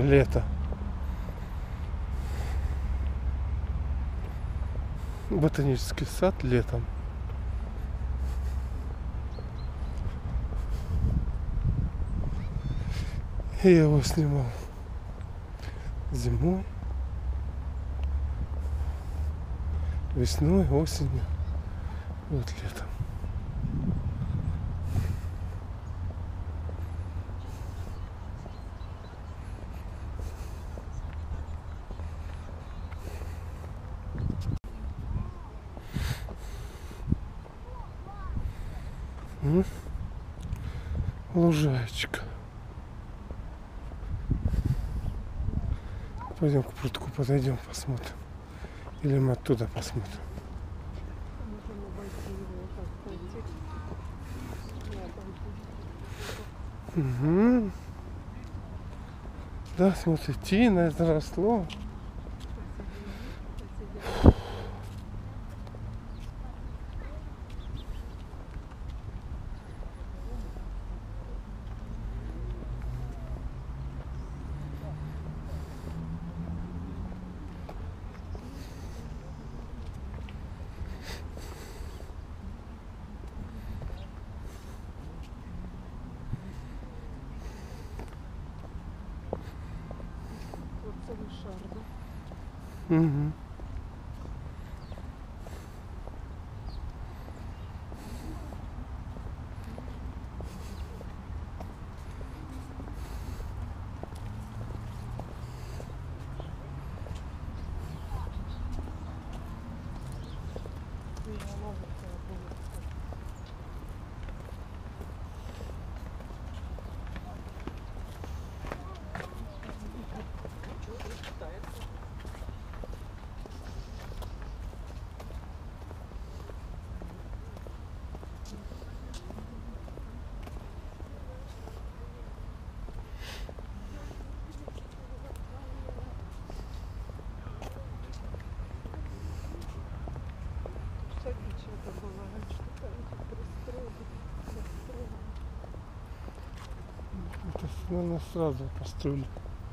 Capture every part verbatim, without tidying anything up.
лето. Ботанический сад летом. И я его снимал зимой, весной, осенью, вот летом. М? Лужаечка. Пойдем к прутку подойдем, посмотрим. Или мы оттуда посмотрим. Угу. Да, смотри, тина заросло. Угу. Это, наверное, сразу построили.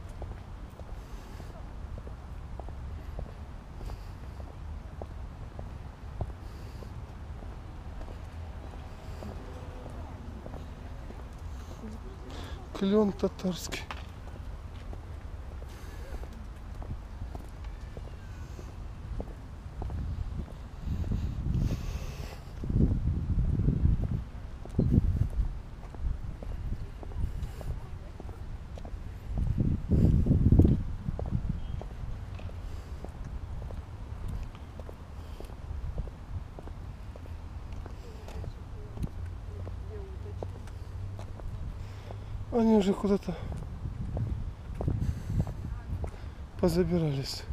Клен татарский. Они уже куда-то позабирались.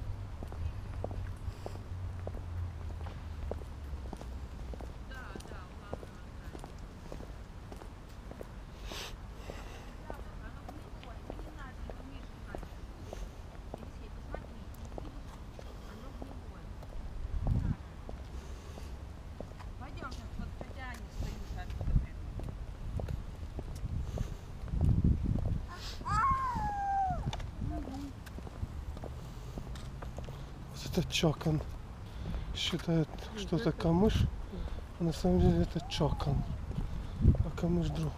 Это чокан. Считает, что это камыш, а на самом деле это чокан. А камыш другой.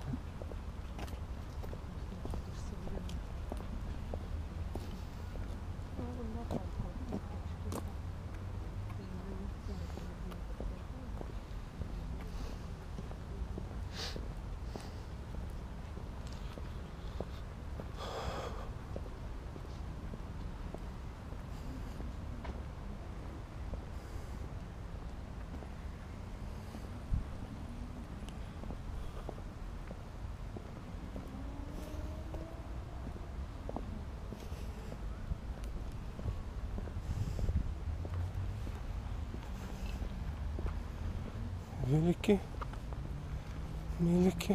Велики, мелики.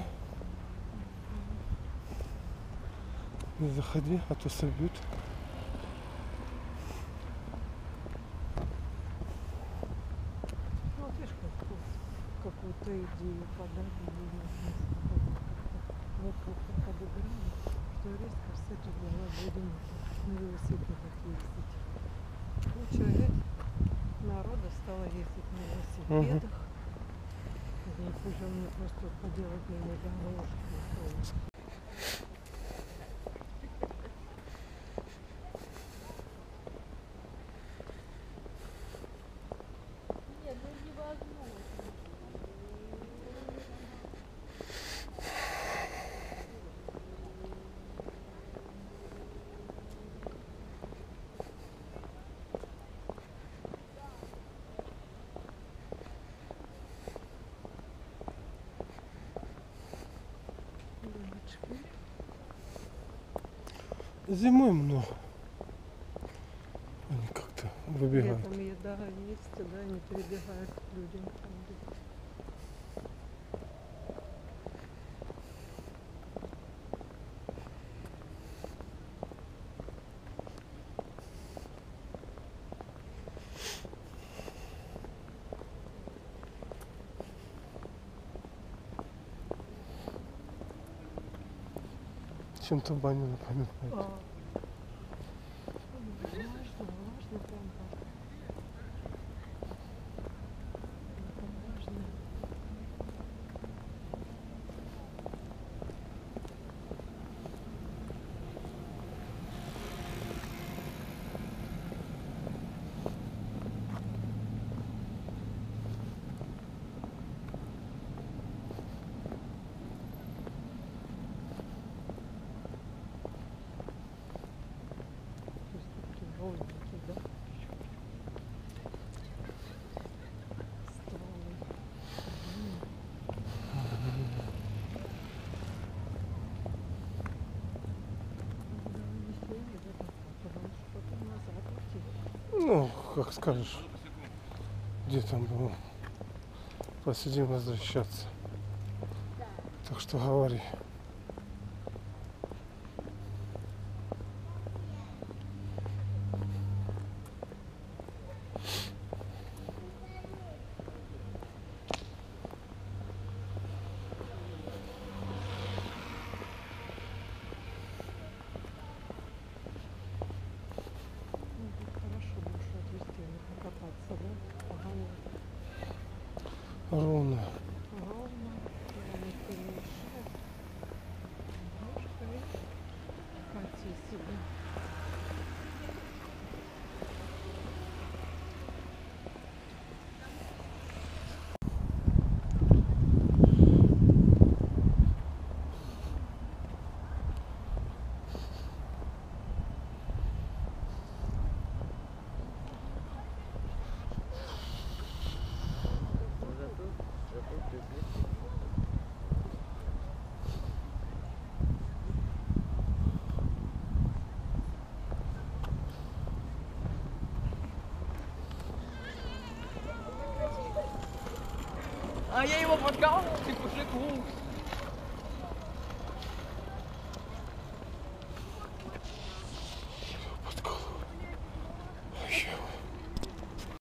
Не заходи, а то собьют. Ну, видишь, какую-то идею подали. Вот как подобрали, что резко кстати, думаю, будем на велосипедах ездить. Куча народа стала ездить на велосипедах. Не хуже мне просто поделать на ней дорожку. Нет, ну невозможно. Девочки. Зимой много. Они как-то выбегают. Летом еда есть, да, не перебегают к людям. ходят. Чем-то баню напоминает. А. Влажно, влажно прям так. Прям влажно. То есть такие ровненькие, да? Стволы. М. Да, весенний, да, такой, потому что потом назад идти. Ну, как скажешь. Где там было? Посидим возвращаться. Так что говори. Ну, вот хорошо лучше отвезти, не покататься, да? Погано. Ровно. Ровно, никто не мешает. Ножкой кати себе. А я его подгал, типа шляху.